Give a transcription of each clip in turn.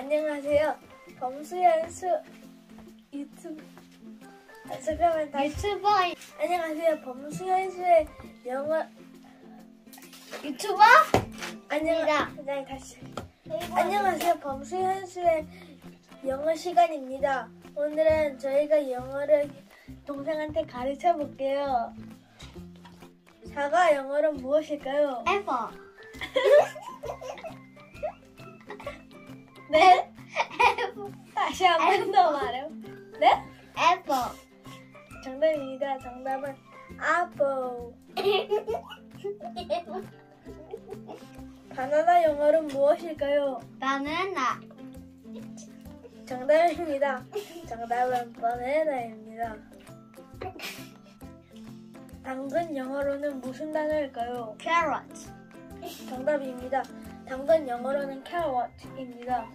안녕하세요. 범수연수 유튜브. 잠깐만 다시. 유튜버. 안녕하세요. 범수연수의 영어 유튜버? 그냥 다시. 안녕하세요. 범수연수의 영어 시간입니다. 오늘은 저희가 영어를 동생한테 가르쳐 볼게요. 사과 영어로 무엇일까요? Apple. 네? 다시 한 번 더 말해요. 네? Apple. 정답입니다. 정답은 apple. 바나나 영어로 무엇일까요? 바나나. 정답입니다. 정답은 바나나입니다. 당근 영어로는 무슨 단어일까요? Carrot. 정답입니다. 당근 영어로는 carrot입니다.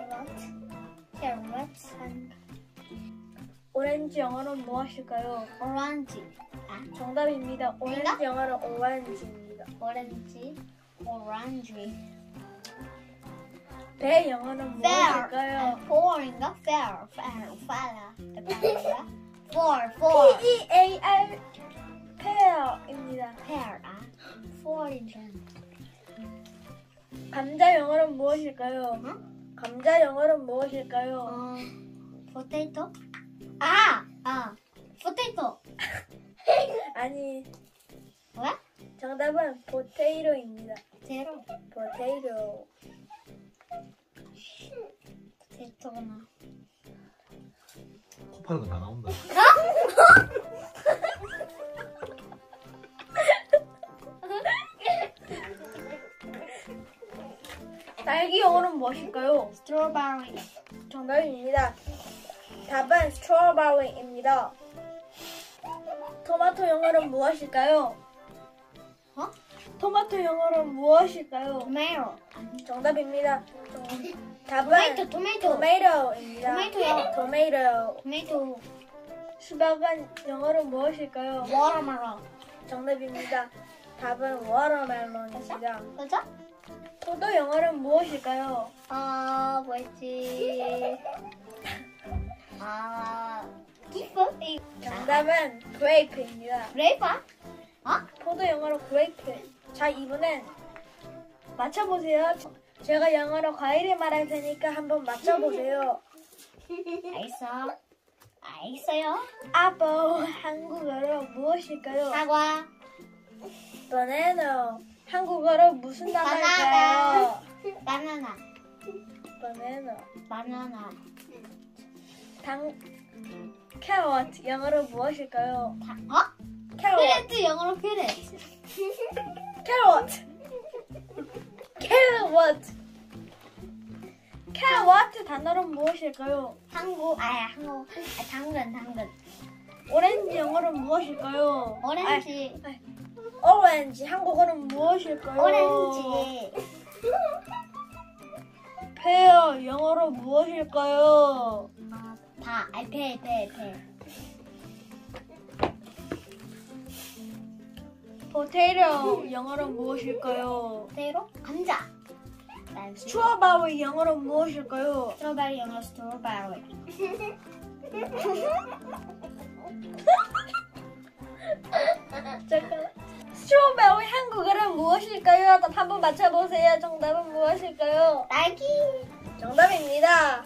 Carrot. 오렌지 영어로는 무엇일까요? 오렌지. 정답입니다. 오렌지 영어로 오렌지입니다. 오렌지. 오렌지. 배 영어는 무엇일까요? Four인가? Fair. Four. P-E-A-R pear입니다. Pear. Four인 줄 알았는데. 감자 영어는 무엇일까요? 응? 감자 영어는 무엇일까요? Potato. Potato. 아니, 왜? 정답은 potato입니다. 제로. potato. 포테이토구나. 코파는 거 다 나온다. 딸기 영어는 무엇일까요? Strawberry. 정답입니다. 답은 strawberry입니다. 토마토 영어는 무엇일까요? 토마토 영어는 무엇일까요? Tomato. 정답입니다. 답은 Tomato. tomato입니다. 토마토요. tomato. Tomato. 수박은 영어로 무엇일까요? Watermelon. 정답입니다. 답은 watermelon입니다. 맞아? 포도 영어는 무엇일까요? 뭐였지? 기프? 정답은 grape입니다. 그레이프? 포도 영어로 grape. 자, 이번엔 맞춰보세요. 제가 영어로 과일을 말할 테니까 한번 맞춰보세요. 알겠어요. apple 한국어로 무엇일까요? 사과. banana 한국어로 무슨 단어일까요? 바나나. banana carrot 영어로 무엇일까요? carrot 캐럿 영어로 캐럿. carrot 단어로 무엇일까요? 당근. 오렌지 영어로 무엇일까요? 오렌지. 오렌지 한국어는 무엇일까요? 오렌지. pear 영어로 무엇일까요? 배. potato 영어로 무엇일까요? 대로 감자. strawberry 영어로 무엇일까요? 스트로베리 영어 스트로베리. 잠깐. strawberry 한국어는 무엇일까요? 답 한번 맞춰보세요. 정답은 무엇일까요? 딸기. 정답입니다.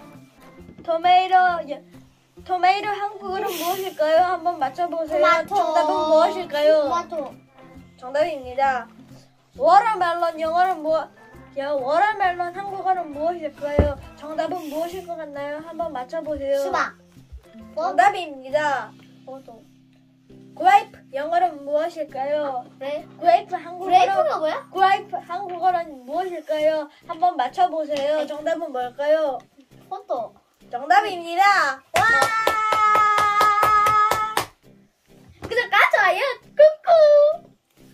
토마토 한국어는 무엇일까요? 한번 맞춰보세요. 토마토. 정답은 무엇일까요? 토마토. 정답입니다. 워터멜론 영어는 워터멜론 한국어는 무엇일까요? 정답은 무엇일 것 같나요? 한번 맞춰보세요. 수박. 정답입니다. grape 영어는 무엇일까요? grape 그레이프가 뭐야? grape 한국어는 무엇일까요? 한번 맞춰보세요. 정답은 뭘까요? 포도. 정답입니다. 와! 구독과 좋아요 꾹꾹.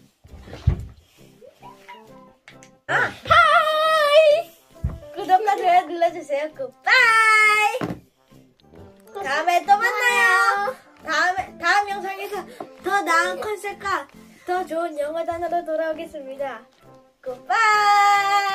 하이! 구독과 좋아요 눌러주세요. 굿바이. 다음에 또 만나요. 다음 영상에서 더 나은 컨셉과 더 좋은 영어 단어로 돌아오겠습니다. 굿바이.